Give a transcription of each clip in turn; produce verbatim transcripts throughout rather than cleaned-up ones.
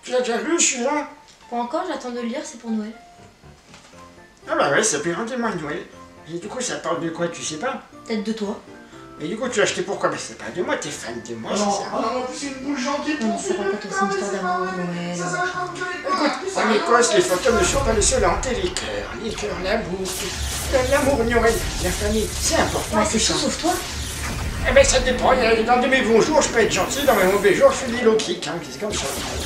Tu l'as déjà lu celui-là? Pas encore, j'attends de le lire, c'est pour Noël. Ah bah ouais, ça fait rendez-moi Noël. Et du coup, ça parle de quoi, tu sais pas? Peut-être de toi. Et du coup, tu l'as acheté pourquoi? Bah c'est pas de moi, t'es fan de moi, Non, c'est ça? ah non, en plus c'est une boule gentille. Non, ça parle pas de toi, c'est une histoire d'amour, Noël. Ça, ça va pas me gueuler. Écoute, en Écosse, les fantômes ne sont pas les seuls à hanter les cœurs. Les cœurs, l'amour, tout. L'amour, Noël, la famille, c'est important. Bah, c'est tout tout ça. sauf toi. Eh ben ça dépend, il y a- dans de mes bons jours, je peux être gentil, dans mes mauvais jours, je fais des low kicks, hein, c'est comme ça.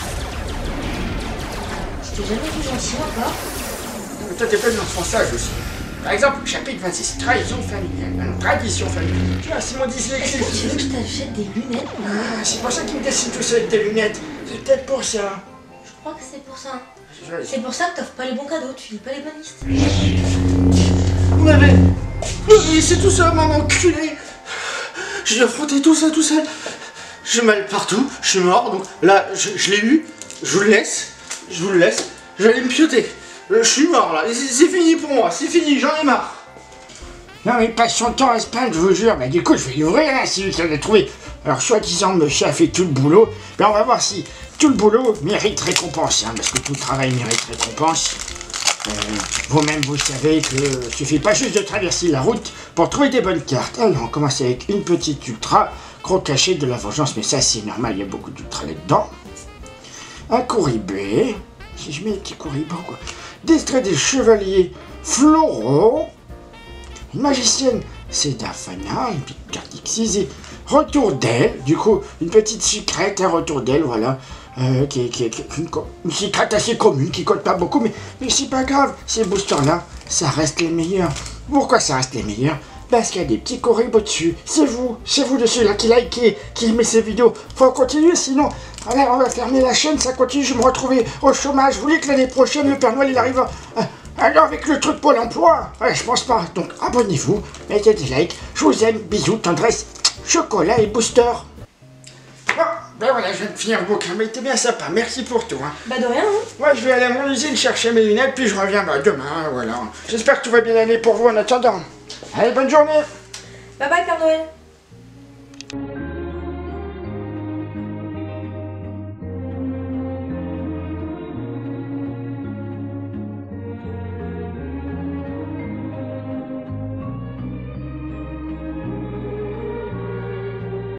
Je t'ai jamais vu gentil encore. Mais toi, t'es pas dans ce sage aussi. Par exemple, chapitre vingt-six, trahison familiale, hein, tradition familiale. Tu vois, c'est mon dyslexie. Est-ce que tu veux que je t'achète des lunettes? Ah, c'est pour ça qu'il me dessine tout ça avec des lunettes. C'est peut-être pour ça. Je crois que c'est pour ça. Je- C'est pour ça que t'offres pas les bons cadeaux, tu lis pas les bonnes listes. Vous m'avez... Oui, c'est tout ça, mon enculé. J'ai affronté tout ça tout seul. J'ai mal partout, je suis mort, donc là, je, je l'ai eu. Je vous le laisse, je vous le laisse. J'allais me pioter. Euh, Je suis mort là, c'est c'est fini pour moi, c'est fini, j'en ai marre. Non mais il passe son temps à se plaindre, je vous jure. Mais du coup, je vais l'ouvrir, hein, c'est lui qui l'a trouvé. Alors, soi-disant, monsieur a fait tout le boulot. Ben, on va voir si tout le boulot mérite récompense, hein, parce que tout le travail mérite récompense. Euh, Vous-même, vous savez que euh, suffit pas juste de traverser la route pour trouver des bonnes cartes. Alors, on commence avec une petite ultra, gros cachet de la vengeance, mais ça, c'est normal, il y a beaucoup d'ultra là-dedans. Un couribé. Si je mets un petit couribé, quoi. Distrait des chevaliers floraux. Une magicienne, c'est Dafana, une petite carte excisée. Retour d'elle, du coup, une petite secrète, un retour d'elle, voilà. Euh, qui, qui, qui, une, une secrète assez commune, qui coûte pas beaucoup, mais, mais c'est pas grave, ces boosters-là, ça reste les meilleurs. Pourquoi ça reste les meilleurs? Parce qu'il y a des petits coribos dessus. C'est vous, c'est vous dessus là qui likez, qui met ces vidéos. Faut continuer, sinon, allez, on va fermer la chaîne, ça continue, je vais me retrouver au chômage. Vous voulez que l'année prochaine, le Père Noël, il arrive à... Alors avec le truc Pôle emploi? Ouais, je pense pas. Donc abonnez-vous, mettez des likes. Je vous aime, bisous, tendresse, chocolat et booster. Bon, ben voilà, je viens de finir le bouquin, mais t'es bien sympa, merci pour tout. Hein. Bah de rien, hein. Moi je vais aller à mon usine chercher mes lunettes, puis je reviens bah, demain, voilà. J'espère que tout va bien aller pour vous en attendant. Allez, bonne journée. Bye bye Père Noël.